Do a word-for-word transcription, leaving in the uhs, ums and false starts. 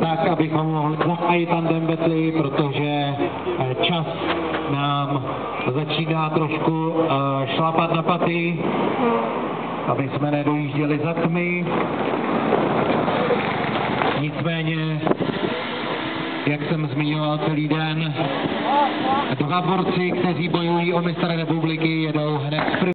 tak, abychom mohli zahájit tandem betly, protože čas nám začíná trošku šlapat na paty, aby jsme nedojížděli za tmy. Nicméně, jak jsem zmiňoval celý den, dva borci, kteří bojují o mistra republiky, jedou hned z